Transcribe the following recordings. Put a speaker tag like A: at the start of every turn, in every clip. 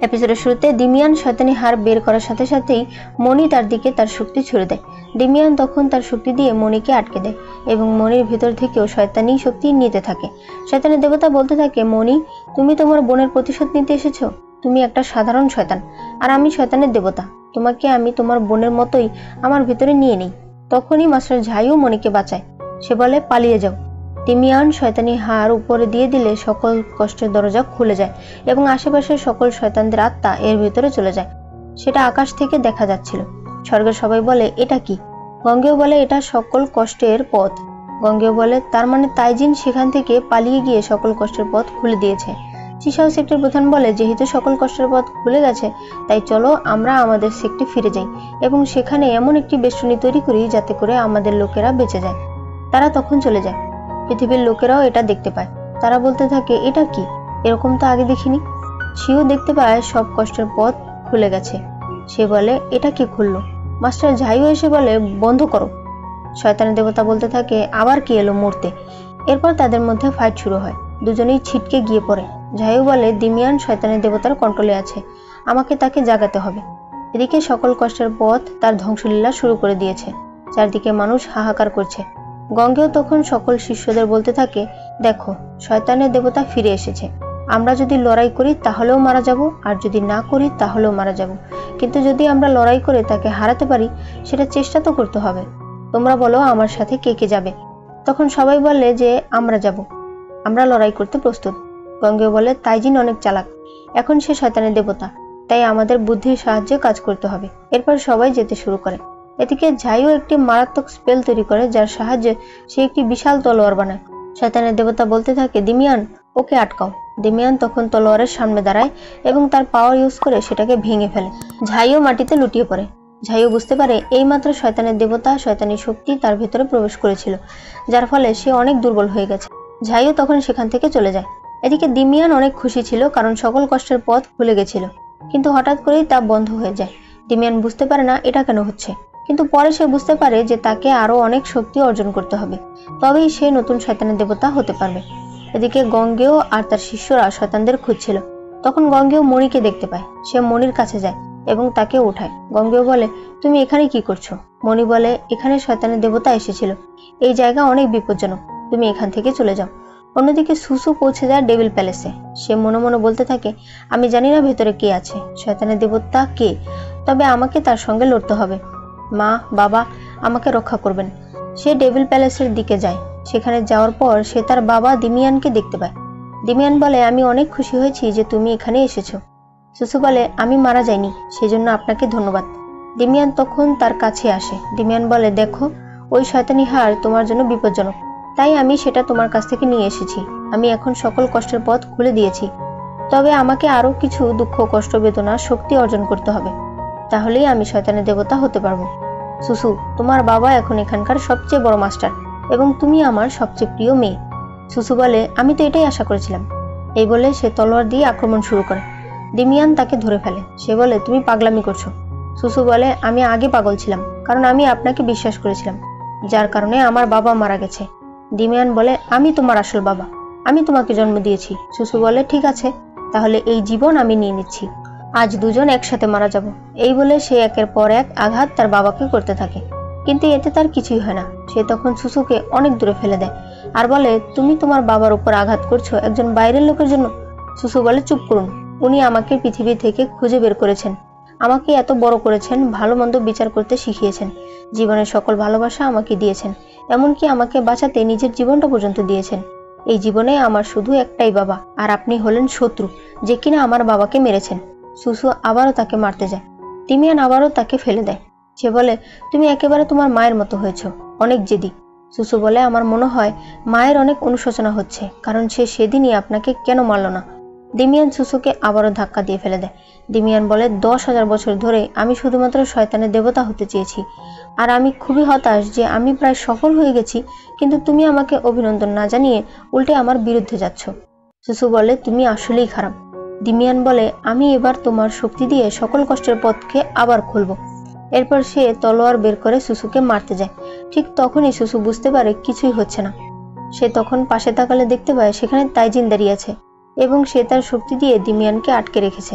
A: এপিসোডের শুরুতে ডিমিয়ান শয়তানি হাড় বের করার সাথে সাথেই মনি তার দিকে তার শক্তি ছুড়ে দেয়। ডিমিয়ান তখন তার শক্তি দিয়ে মনিকে আটকে দেয় এবং মনির ভিতর থেকেও শয়তানি শক্তি নিতে থাকে। শয়তানের দেবতা বলতে থাকে, মনি, তুমি তোমার বোনের প্রতিশোধ নিতে এসেছো। তুমি একটা সাধারণ শয়তান, আর আমি শয়তানের দেবতা। তোমাকে আমি তোমার বোনের মতোই আমার ভিতরে নিয়ে নিই। তখনই মাস্টার ঝাইও মনিকে বাঁচায়। সে বলে, পালিয়ে যাও। ডিমিয়ান শয়তানি হাড় উপরে দিয়ে দিলে সকল কষ্টের দরজা খুলে যায় এবং আশেপাশের সকল শয়তানদের আত্মা এর ভিতরে চলে যায়। সেটা আকাশ থেকে দেখা যাচ্ছিল। স্বর্গের সবাই বলে, এটা কি? গঙ্গেয় বলে, এটা সকল কষ্টের পথ। গঙ্গেয় বলে, তার মানে তাইজিন সেখান থেকে পালিয়ে গিয়ে সকল কষ্টের পথ খুলে দিয়েছে। চিসাও সেক্টর প্রধান বলে, যেহেতু সকল কষ্টের পথ খুলে গেছে, তাই চলো আমরা আমাদের সেক্টে ফিরে যাই এবং সেখানে এমন একটি বেষ্টনী তৈরি করি যাতে করে আমাদের লোকেরা বেঁচে যায়। তারা তখন চলে যায়। পৃথিবীর লোকেরাও এটা দেখতে পায়। তারা বলতে থাকে, এটা কি? এরকম তো আগে দেখিনি। সেও দেখতে পায় সব কষ্টের পথ খুলে গেছে। সে বলে, এটা কি খুললো? মাস্টার ঝাইও এসে বলে, বন্ধ করো। শয়তানের দেবতা বলতে থাকে, আবার কি এলো মরতে? এরপর তাদের মধ্যে ফাইট শুরু হয়। দুজনেই ছিটকে গিয়ে পড়ে। ঝাইও বলে, ডিমিয়ান শয়তানের দেবতার কন্ট্রোলে আছে, আমাকে তাকে জাগাতে হবে। এদিকে সকল কষ্টের পথ তার ধ্বংসলীলা শুরু করে দিয়েছে। চারদিকে মানুষ হাহাকার করছে। গঙ্গেও তখন সকল শিষ্যদের বলতে থাকে, দেখো, শয়তানের দেবতা ফিরে এসেছে। আমরা যদি লড়াই করি তাহলেও মারা যাব, আর যদি না করি তাহলেও মারা যাব। কিন্তু যদি আমরা লড়াই করে তাকে হারাতে পারি, সেটা চেষ্টা তো করতে হবে। তোমরা বলো, আমার সাথে কে কে যাবে? তখন সবাই বলে যে আমরা যাব, আমরা লড়াই করতে প্রস্তুত। গঙ্গেও বলে, তাইজিন অনেক চালাক, এখন সে শয়তানের দেবতা, তাই আমাদের বুদ্ধির সাহায্যে কাজ করতে হবে। এরপর সবাই যেতে শুরু করে। এদিকে ঝাইও একটি মারাত্মক স্পেল তৈরি করে, যার সাহায্যে সে একটি বিশাল তলোয়ার বানায়। শয়তানের দেবতা বলতে থাকে, ডিমিয়ান, ওকে আটকাও। ডিমিয়ান তখন তলোয়ারের সামনে দাঁড়ায় এবং তার পাওয়ার ইউজ করে সেটাকে ভেঙে ফেলে। ঝাইও মাটিতে লুটিয়ে পড়ে। ঝাইও বুঝতে পারে এইমাত্র শয়তানের দেবতা শয়তানি শক্তি তার ভেতরে প্রবেশ করেছিল, যার ফলে সে অনেক দুর্বল হয়ে গেছে। ঝাইও তখন সেখান থেকে চলে যায়। এদিকে ডিমিয়ান অনেক খুশি ছিল, কারণ সকল কষ্টের পথ খুলে গেছিল। কিন্তু হঠাৎ করেই তা বন্ধ হয়ে যায়। ডিমিয়ান বুঝতে পারে না এটা কেন হচ্ছে, কিন্তু পরে সে বুঝতে পারে যে তাকে আরো অনেক শক্তি অর্জন করতে হবে, তবেই সে নতুন শয়তানের দেবতা হতে পারবে। এদিকে গঙ্গেও আর তার শিষ্যরা শয়তানদের খুঁজছিল। তখন গঙ্গেও মণিকে দেখতে পায়। সে মণির কাছে যায় এবং তাকে উঠায়। গঙ্গেও বলে, তুমি এখানে কি করছো? মণি বলে, এখানে শয়তানের দেবতা এসেছিল, এই জায়গা অনেক বিপজ্জনক, তুমি এখান থেকে চলে যাও। অন্যদিকে সুসু পৌঁছে যায় ডেভিল প্যালেসে। সে মনে মনে বলতে থাকে, আমি জানি না ভেতরে কে আছে, শয়তানের দেবতা কে, তবে আমাকে তার সঙ্গে লড়তে হবে। মা, বাবা আমাকে রক্ষা করবেন। সে ডেভিল প্যালেসের দিকে যায়। সেখানে যাওয়ার পর সে তার বাবা ডিমিয়ানকে দেখতে পায়। ডিমিয়ান বলে, আমি অনেক খুশি হয়েছি যে তুমি এখানে এসেছো। সুসু বলে, আমি মারা যাইনি, সেজন্য আপনাকে ধন্যবাদ। ডিমিয়ান তখন তার কাছে আসে। ডিমিয়ান বলে, দেখো, ওই শয়তানি হাড় তোমার জন্য বিপজ্জনক, তাই আমি সেটা তোমার কাছ থেকে নিয়ে এসেছি। আমি এখন সকল কষ্টের পথ খুলে দিয়েছি, তবে আমাকে আরো কিছু দুঃখ, কষ্ট, বেদনা, শক্তি অর্জন করতে হবে, তাহলেই আমি শয়তানের দেবতা হতে পারবো। সুসু, তোমার বাবা এখন এখানকার সবচেয়ে বড় মাস্টার এবং তুমি আমার সবচেয়ে প্রিয় মেয়ে। সুসু বলে, আমি তো এটাই আশা করেছিলাম। এই বলে সে তলোয়ার দিয়ে আক্রমণ শুরু করে। ডিমিয়ান তাকে ধরে ফেলে। সে বলে, তুমি পাগলামি করছো। সুসু বলে, আমি আগে পাগল ছিলাম, কারণ আমি আপনাকে বিশ্বাস করেছিলাম, যার কারণে আমার বাবা মারা গেছে। ডিমিয়ান বলে, আমি তোমার আসল বাবা, আমি তোমাকে জন্ম দিয়েছি। সুসু বলে, ঠিক আছে, তাহলে এই জীবন আমি নিয়ে নিচ্ছি, আজ দুজন একসাথে মারা যাব। এই বলে সে একের পর এক আঘাত তার বাবাকে করতে থাকে, কিন্তু এতে তার কিছুই হয় না। সে তখন সুসুকে অনেক দূরে ফেলে দেয় আর বলে, তুমি তোমার বাবার উপর আঘাত করছো একজন বাইরের লোকের জন্য। সুসু বলে, চুপ করুন, উনি আমাকে পৃথিবী থেকে খুঁজে বের করেছেন, আমাকে এত বড় করেছেন, ভালো মন্দ বিচার করতে শিখিয়েছেন, জীবনের সকল ভালোবাসা আমাকে দিয়েছেন, এমনকি আমাকে বাঁচাতে নিজের জীবনটা পর্যন্ত দিয়েছেন। এই জীবনে আমার শুধু একটাই বাবা, আর আপনি হলেন শত্রু, যে কিনা আমার বাবাকে মেরেছেন। সুসু আবারও তাকে মারতে যায়। ডিমিয়ান আবারও তাকে ফেলে দেয়। সে বলে, তুমি একেবারে তোমার মায়ের মতো হয়েছ, অনেক জেদি। সুসু বলে, আমার মনে হয় মায়ের অনেক অনুশোচনা হচ্ছে, কারণ সে সেদিনই আপনাকে কেন মারল না। ডিমিয়ান সুসুকে আবারও ধাক্কা দিয়ে ফেলে দেয়। ডিমিয়ান বলে, 10,000 বছর ধরে আমি শুধুমাত্র শয়তানের দেবতা হতে চেয়েছি, আর আমি খুবই হতাশ যে আমি প্রায় সফল হয়ে গেছি, কিন্তু তুমি আমাকে অভিনন্দন না জানিয়ে উল্টে আমার বিরুদ্ধে যাচ্ছ। সুসু বলে, তুমি আসলেই খারাপ। ডিমিয়ান বলে, আমি এবার তোমার শক্তি দিয়ে সকল কষ্টের পথকে আবার খুলব। এরপর সে তলোয়ার বের করে সুসুকে মারতে যায়। ঠিক তখনই সুসু বুঝতে পারে কিছুই হচ্ছে না। সে তখন পাশে তাকালে দেখতে পায় সেখানে তাইজিন দাঁড়িয়ে আছে এবং সে তার শক্তি দিয়ে ডিমিয়ানকে আটকে রেখেছে।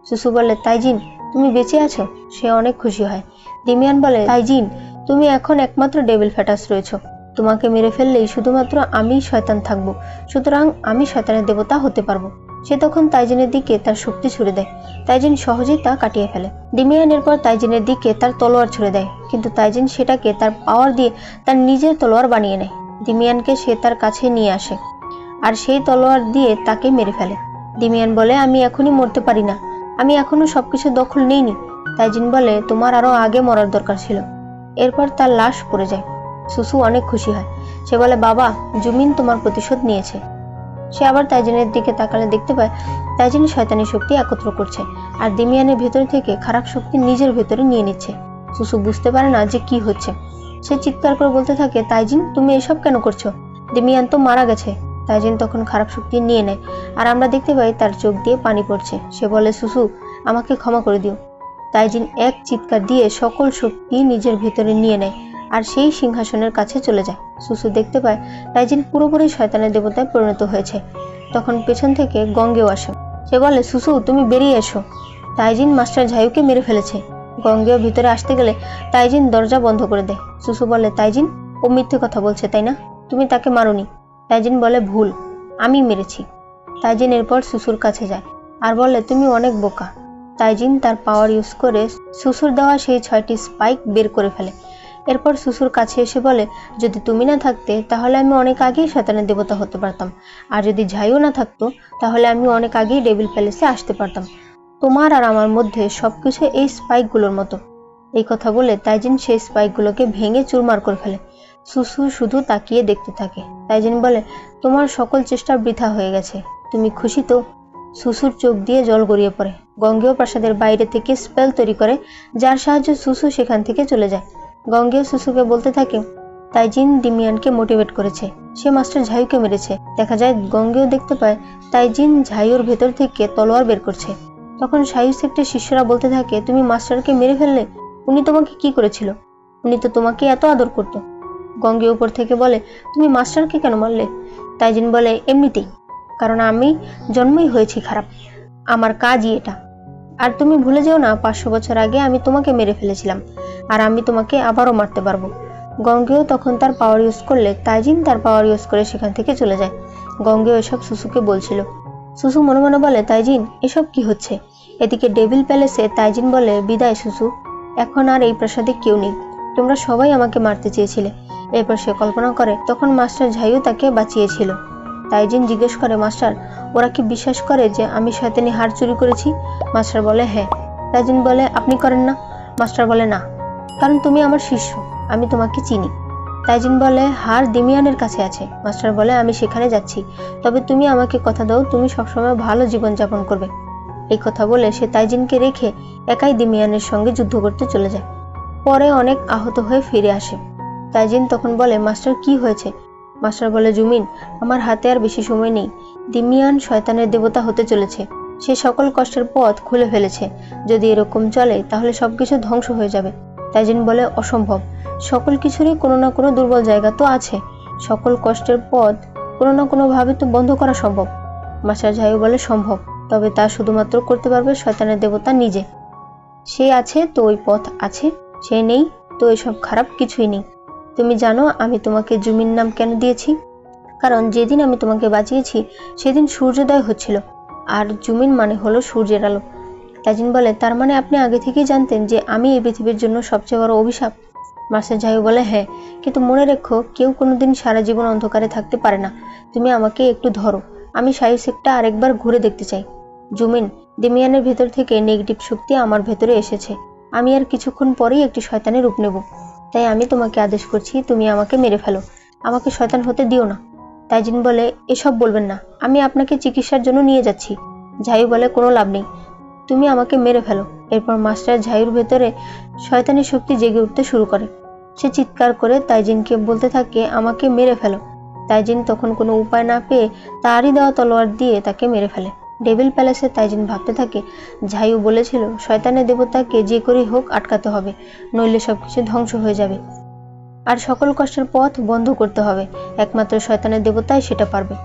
A: সুসু বলে, তাইজিন তুমি বেঁচে আছো? সে অনেক খুশি হয়। ডিমিয়ান বলে, তাইজিন তুমি এখন একমাত্র ডেভিল ফেটাস রয়েছো। তোমাকে মেরে ফেললেই শুধুমাত্র আমি শয়তান থাকবো, সুতরাং আমি শয়তানের দেবতা হতে পারবো। সে তখন তাইজিনের দিকে তার শক্তি ছুড়ে দেয়। তাইজিন সহজেই তা কাটিয়ে ফেলে। ডিমিয়ান এরপর তাইজিনের দিকে তার তলোয়ার ছুড়ে দেয়, কিন্তু তাইজিন সেটাকে তার পাওয়ার দিয়ে তার নিজের তলোয়ার বানিয়ে নেয়। ডিমিয়ানকে সে তার কাছে নিয়ে আসে আর সেই তলোয়ার দিয়ে তাকে মেরে ফেলে। ডিমিয়ান বলে, আমি এখনই মরতে পারি না, আমি এখনো সবকিছু দখল নেইনি। তাইজিন বলে, তোমার আরো আগে মরার দরকার ছিল। এরপর তার লাশ পড়ে যায়। সুসু অনেক খুশি হয়। সে বলে, বাবা, জুমিন তোমার প্রতিশোধ নিয়েছে। সে আবার তাইজিনের দিকে তাকালে দেখতে পায় তাইজিন শয়তানি শক্তি একত্র করছে আর ডিমিয়ানের ভেতর থেকে খারাপ শক্তি নিজের ভেতরে নিয়ে নিচ্ছে। সুসু বুঝতে পারে না যে কি হচ্ছে। সে চিৎকার করে বলতে থাকে, তাইজিন তুমি এসব কেন করছো? ডিমিয়ান তো মারা গেছে। তাইজিন তখন খারাপ শক্তি নিয়ে নেয় আর আমরা দেখতে পাই তার চোখ দিয়ে পানি পড়ছে। সে বলে, সুসু আমাকে ক্ষমা করে দিও। তাইজিন এক চিৎকার দিয়ে সকল শক্তি নিজের ভেতরে নিয়ে নেয় আর সেই সিংহাসনের কাছে চলে যায়। সুসু দেখতে পায় তাইজিন পুরোপুরি শয়তানের দেবতায় পরিণত হয়েছে। তখন পেছন থেকে গঙ্গেও আসে। সে বলে, সুসু তুমি বেরিয়ে এসো, তাইজিন মাস্টার ঝায়ুকে মেরে ফেলেছে। গঙ্গেও ভিতরে আসতে গেলে তাইজিন দরজা বন্ধ করে দেয়। সুসু বলে, তাইজিন ও মিথ্যে কথা বলছে তাই না? তুমি তাকে মারোনি। তাইজিন বলে, ভুল, আমি মেরেছি। তাইজিন এরপর সুসুর কাছে যায় আর বলে, তুমি অনেক বোকা। তাইজিন তার পাওয়ার ইউজ করে সুসুর দেওয়া সেই 6টি স্পাইক বের করে ফেলে। এরপর সুসুর কাছে এসে বলে, যদি তুমি না থাকতে তাহলে আমি অনেক আগেই শয়তানের দেবতা হতে পারতাম, আর যদি ঝাইও না থাকতো তাহলে আমি অনেক আগেই ডেভিল প্যালেসে আসতে পারতাম। তোমার আর আমার মধ্যে সবকিছু এই স্পাইকগুলোর মতো। এই কথা বলে তাইজিন সেই স্পাইকগুলোকে ভেঙে চুরমার করে ফেলে। সুসু শুধু তাকিয়ে দেখতে থাকে। তাইজিন বলে, তোমার সকল চেষ্টা বৃথা হয়ে গেছে, তুমি খুশি তো? সুসুর চোখ দিয়ে জল গড়িয়ে পড়ে। গঙ্গেয় প্রাসাদের বাইরে থেকে স্পেল তৈরি করে, যার সাহায্যে সুসু সেখান থেকে চলে যায়। গঙ্গেয় সুসুকে বলতে থাকে, তাইজিন ডিমিয়ানকে মোটিভেট করেছে, সে মাস্টার ঝাইউকে মেরেছে। দেখা যায় গঙ্গেয় দেখতে পায় তাইজিন ঝাইউর ভেতর থেকে তলোয়ার বের করছে। তখন সাইউ সেক্টের শিষ্যরা বলতে থাকে, তুমি মাস্টারকে মেরে ফেললে? উনি তোমাকে কি করেছিল? উনি তো তোমাকে এত আদর করতো। গঙ্গে উপর থেকে বলে, তুমি মাস্টারকে কেন মারলে? তাইজিন বলে, এমনিতেই, কারণ আমি জন্মই হয়েছি খারাপ, আমার কাজই এটা। আর তুমি ভুলে যেও না, 500 বছর আগে আমি তোমাকে মেরে ফেলেছিলাম, আর আমি তোমাকে আবারও মারতে পারবো। গঙ্গেও তখন তার পাওয়ার ইউজ করলে তাইজিন তার পাওয়ার ইউজ করে সেখান থেকে চলে যায়। গঙ্গেও এসব সুসুকে বলছিল। সুসু মনে মনে বলে, তাইজিন এসব কি হচ্ছে? এদিকে ডেভিল প্যালেসে তাইজিন বলে, বিদায় সুসু, এখন আর এই প্রাসাদে কেউ নেই, তোমরা সবাই আমাকে মারতে চেয়েছিলে। এরপর সে কল্পনা করে তখন মাস্টার ঝাইউ তাকে বাঁচিয়েছিল। তাইজিন জিজ্ঞেস করে, মাস্টার ওরা কি বিশ্বাস করে যে আমি শয়তানি হার চুরি করেছি? মাস্টার বলে, হ্যাঁ। তাইজিন বলে, আপনি করেন না? মাস্টার বলে, না, কারণ তুমি আমার শিষ্য, আমি তোমাকে চিনি। তাইজিন বলে, হার ডিমিয়ানের কাছে আছে। মাস্টার বলে, আমি সেখানে যাচ্ছি, তবে তুমি আমাকে কথা দাও তুমি সবসময় ভালো জীবনযাপন করবে। এই কথা বলে সে তাইজিনকে রেখে একাই ডিমিয়ানের সঙ্গে যুদ্ধ করতে চলে যায়। পরে অনেক আহত হয়ে ফিরে আসে। তাইজিন তখন বলে, মাস্টার কি হয়েছে? মাস্টার বলে, জুমিন, আমার হাতে আর বেশি সময় নেই। ডিমিয়ান শয়তানের দেবতা হতে চলেছে, সে সকল কষ্টের পথ খুলে ফেলেছে। যদি এরকম চলে তাহলে সবকিছু ধ্বংস হয়ে যাবে। তাইজিন বলে, অসম্ভব, সকল কিছুরই কোনো না কোনো দুর্বল জায়গা তো আছে, সকল কষ্টের পথ কোনো না কোনো ভাবে তো বন্ধ করা সম্ভব। মাস্টার ঝাইউ বলে, সম্ভব, তবে তা শুধুমাত্র করতে পারবে শয়তানের দেবতা নিজে। সে আছে তো ওই পথ আছে, সে নেই তো এসব খারাপ কিছুই নেই। তুমি জানো আমি তোমাকে জুমিন নাম কেন দিয়েছি? কারণ যেদিন আমি তোমাকে বাঁচিয়েছি সেদিন সূর্যোদয় হচ্ছিল, আর জুমিন মানে হলো সূর্যের আলো। তাইজিন বলে, তার মানে আপনি আগে থেকেই জানতেন যে আমি এই পৃথিবীর জন্য সবচেয়ে বড় অভিশাপ? মাস্টার ঝাইউ বলে, হ্যাঁ, কিন্তু মনে রেখো কেউ কোনোদিন সারা জীবন অন্ধকারে থাকতে পারে না। তুমি আমাকে একটু ধরো, আমি সাইউ সেক্টটা আরেকবার ঘুরে দেখতে চাই। জুমিন, ডিমিয়ানের ভেতর থেকে নেগেটিভ শক্তি আমার ভেতরে এসেছে, আমি আর কিছুক্ষণ পরেই একটি শয়তানের রূপ নেব, তাই আমি তোমাকে আদেশ করছি তুমি আমাকে মেরে ফেলো, আমাকে শয়তান হতে দিও না। তাইজিন বলে, এসব বলবেন না, আমি আপনাকে চিকিৎসার জন্য নিয়ে যাচ্ছি। ঝাইউ বলে, কোনো লাভ নেই, তুমি আমাকে মেরে ফেলো। এরপর মাস্টার ঝাইউর ভেতরে শয়তানি শক্তি জেগে উঠতে শুরু করে। সে চিৎকার করে তাইজিনকে বলতে থাকে, আমাকে মেরে ফেলো। তাইজিন তখন কোনো উপায় না পেয়ে তারই দেওয়া তলোয়ার দিয়ে তাকে মেরে ফেলে। ডেভিল প্যালেসে তাইজিন ভাবতে থাকে, ঝাইউ বলেছিল শয়তানের দেবতাকে যে করেই হোক আটকাতে হবে, নইলে সবকিছু ধ্বংস হয়ে যাবে, আর সকল কষ্টের পথ বন্ধ করতে হবে, একমাত্র শয়তানের দেবতাই সেটা পারবে।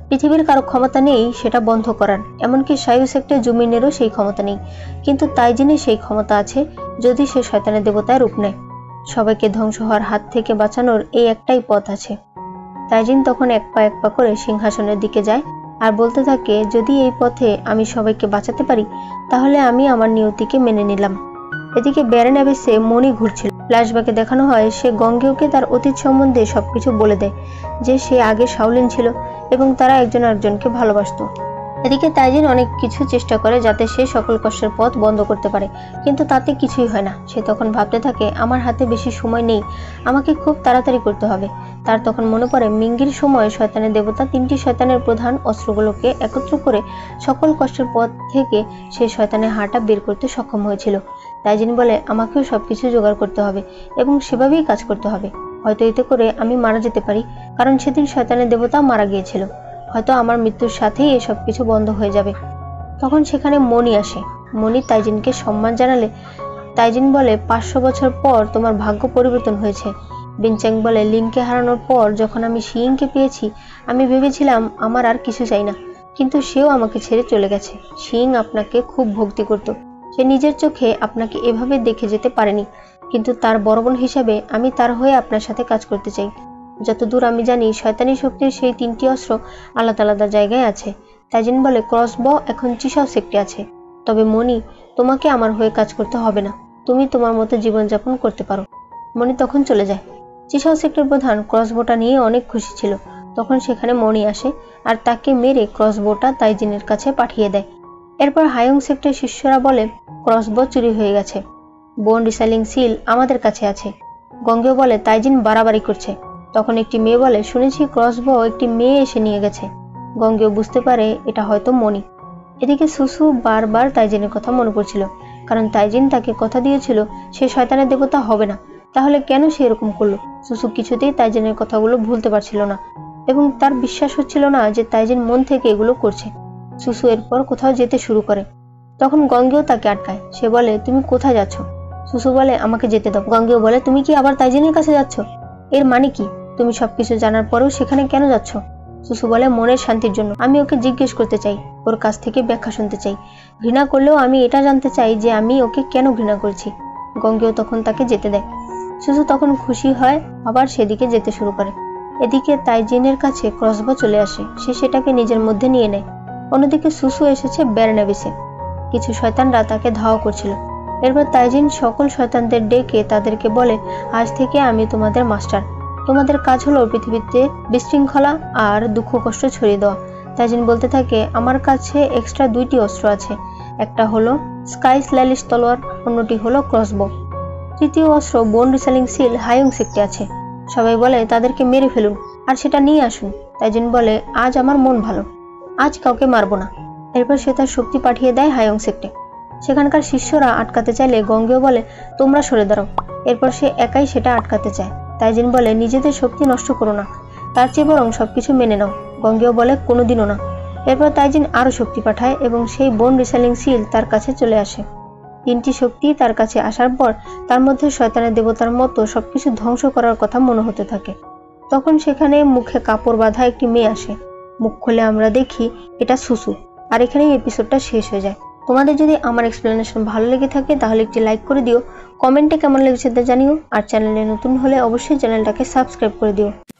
A: পৃথিবীর কারো ক্ষমতা নেই সেটা বন্ধ করার, এমনকি সায়ু সেক্টর জুমিনেরও সেই ক্ষমতা নেই। কিন্তু তাইজিনের সেই ক্ষমতা আছে যদি সে শয়তানের দেবতায় রূপ নেয়। সবাইকে ধ্বংস হওয়ার হাত থেকে বাঁচানোর এই একটাই পথ আছে। তাইজিন তখন এক পা করে সিংহাসনের দিকে যায় আর বলতে থাকে, যদি এই পথে আমি সবাইকে বাঁচাতে পারি তাহলে আমি আমার নিয়তিকে মেনে নিলাম। এদিকে ব্যারেন অ্যাবিসে মনি ঘুরছিল। ফ্ল্যাশব্যাকে দেখানো হয় সে গঙ্গেওকে তার অতীত সম্বন্ধে সবকিছু বলে দেয়, যে সে আগে শাওলিন ছিল এবং তারা একজন আরেকজনকে ভালোবাসত। এদিকে তাইজিন অনেক কিছু চেষ্টা করে যাতে সে সকল কষ্টের পথ বন্ধ করতে পারে, কিন্তু তাতে কিছুই হয় না। সে তখন ভাবতে থাকে, আমার হাতে বেশি সময় নেই, আমাকে খুব তাড়াতাড়ি করতে হবে। তার তখন মনে পড়ে মিঙ্গির সময় শয়তানের দেবতা 3টি শয়তানের প্রধান অস্ত্রগুলোকে একত্র করে সকল কষ্টের পথ থেকে সে শয়তানের হাড়টা বের করতে সক্ষম হয়েছিল। তাইজিন বলে, আমাকেও সবকিছু জোগাড় করতে হবে এবং সেভাবেই কাজ করতে হবে। হয়তো এতে করে আমি মারা যেতে পারি, কারণ সেদিন শয়তানের দেবতা মারা গিয়েছিল। হয়তো আমার মৃত্যুর সাথেই এসব কিছু বন্ধ হয়ে যাবে। তখন সেখানে মনি আসে। মনি তাইজিনকে সম্মান জানালে তাইজিন বলে, 500 বছর পর তোমার ভাগ্য পরিবর্তন হয়েছে। বিনচ্যাং বলে, লিনকে হারানোর পর যখন আমি শিয়িংকে পেয়েছি আমি ভেবেছিলাম আমার আর কিছু চাই না, কিন্তু সেও আমাকে ছেড়ে চলে গেছে। শিয়িং আপনাকে খুব ভক্তি করত, সে নিজের চোখে আপনাকে এভাবে দেখে যেতে পারেনি, কিন্তু তার বড় বোন হিসাবে আমি তার হয়ে আপনার সাথে কাজ করতে চাই। যতদূর আমি জানি শয়তানি শক্তির সেই 3টি অস্ত্র আলাদা আলাদা জায়গায় আছে। তাইজিন বলে, ক্রসবো এখন চিশাও সেক্টে আছে। তবে মনি, তোমাকে আমার হয়ে কাজ করতে হবে না, তুমি তোমার মতো জীবনযাপন করতে পারো। মনি তখন চলে যায়। চিশাও সেক্টর প্রধান ক্রসবোটা নিয়ে অনেক খুশি ছিল। তখন সেখানে মনি আসে আর তাকে মেরে ক্রসবোটা তাইজিনের কাছে পাঠিয়ে দেয়। এরপর হায়ং সেক্টর শিষ্যরা বলে, ক্রসবো চুরি হয়ে গেছে, বোন রিসাইলিং সিল আমাদের কাছে আছে। গঙ্গেও বলে, তাইজিন বাড়াবাড়ি করছে। তখন একটি মেয়ে বলে, শুনেছি ক্রসবো একটি মেয়ে এসে নিয়ে গেছে। গঙ্গেও বুঝতে পারে এটা হয়তো মনি। এদিকে সুসু বারবার তাইজিনের কথা মনে পড়ছিল, কারণ তাইজিন তাকে কথা দিয়েছিল সে শয়তানের দেবতা হবে না। তাহলে কেন সে এরকম করলো? সুসু কিছুতেই তাইজিনের কথাগুলো ভুলতে পারছিল না এবং তার বিশ্বাস হচ্ছিল না যে তাইজিন মন থেকে এগুলো করছে। সুসু এরপর কোথাও যেতে শুরু করে। তখন গঙ্গেও তাকে আটকায়। সে বলে, তুমি কোথায় যাচ্ছ? সুসু বলে, আমাকে যেতে দাও। গঙ্গেও বলে, তুমি কি আবার তাইজিনের কাছে যাচ্ছ? এর মানে কি? তুমি সবকিছু জানার পরেও সেখানে কেন যাচ্ছ? সুসু বলে, মনের শান্তির জন্য। আমি ওকে জিজ্ঞেস করতে চাই, ওর কাছ থেকে ব্যাখ্যা শুনতে চাই। ঘৃণা করলেও আমি এটা জানতে চাই যে আমি ওকে কেন ঘৃণা করছি। গঙ্গেও তখন তাকে যেতে দেয়। সুসু তখন খুশি হয়, আবার সেদিকে যেতে শুরু করে। এদিকে তাইজিনের কাছে ক্রসবো চলে আসে। সে সেটাকে নিজের মধ্যে নিয়ে নেয়। অন্যদিকে সুসু এসেছে ব্যারেন অ্যাবিসে। কিছু শয়তানরা তাকে ধাওয়া করছিল। এরপর তাইজিন সকল শয়তানদের ডেকে তাদেরকে বলে, আজ থেকে আমি তোমাদের মাস্টার। তোমাদের কাজ হলো পৃথিবীতে বিশৃঙ্খলা আর দুঃখ কষ্ট ছড়িয়ে দেওয়া। তাইজিন বলতে থাকে, আমার কাছে এক্সট্রা 2টি অস্ত্র আছে। একটা হলো স্কাই স্ল্যালিশ তলোয়ার, অন্যটি হলো ক্রসবো। তৃতীয় অস্ত্র বোন রিসাইলিং সিল হায়ং সেক্টে আছে। সবাই বলে, তাদেরকে মেরে ফেলুন আর সেটা নিয়ে আসুন। তাইজিন বলে, আজ আমার মন ভালো, আজ কাউকে মারবো না। এরপর সে তার শক্তি পাঠিয়ে দেয় হায়ং সেক্টে। সেখানকার শিষ্যরা আটকাতে চাইলে গঙ্গেও বলে, তোমরা সরে দাঁড়াও। এরপর সে একাই সেটা আটকাতে চায়। তাইজিন বলে, নিজেদের শক্তি নষ্ট করো না, তার চেয়ে বরং সবকিছু মেনে নাও। গঙ্গেও বলে, কোনোদিনও না। এরপর তাইজিন আরো শক্তি পাঠায় এবং সেই বোন রিসাইলিং সিল তার কাছে চলে আসে। 3টি শক্তি তার কাছে আসার পর তার মধ্যে শয়তানের দেবতার মতো সবকিছু ধ্বংস করার কথা মনে হতে থাকে। তখন সেখানে মুখে কাপড় বাঁধা একটি মেয়ে আসে। মুখ খুলে আমরা দেখি এটা সুসু। আর এখানেই এপিসোডটা শেষ হয়ে যায়। তোমাদের যদি আমার এক্সপ্লেনেশন ভালো লেগে থাকে তাহলে একটি লাইক করে দিও, কমেন্টে কেমন লেগেছে তা জানিও, আর চ্যানেলে নতুন হলে অবশ্যই চ্যানেলটাকে সাবস্ক্রাইব করে দিও।